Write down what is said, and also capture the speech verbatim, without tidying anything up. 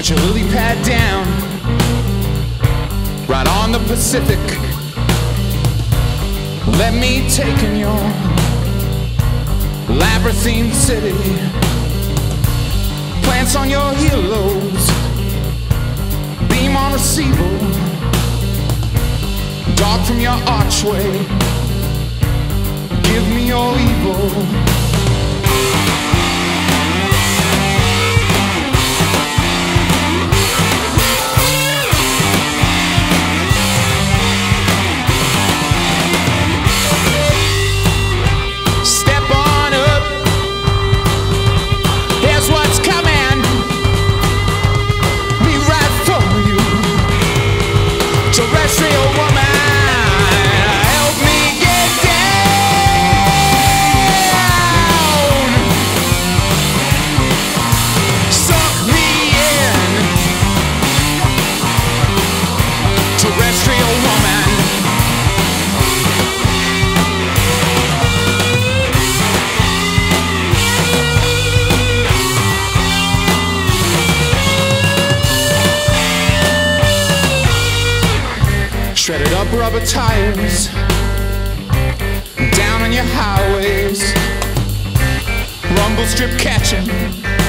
Put your lily pad down, right on the Pacific. Let me take in your labyrinthine city. Plants on your earlobes, beam on receiver. Dark from your archway, give me your evil. Shredded up rubber tires, down on your highways, rumble strip catching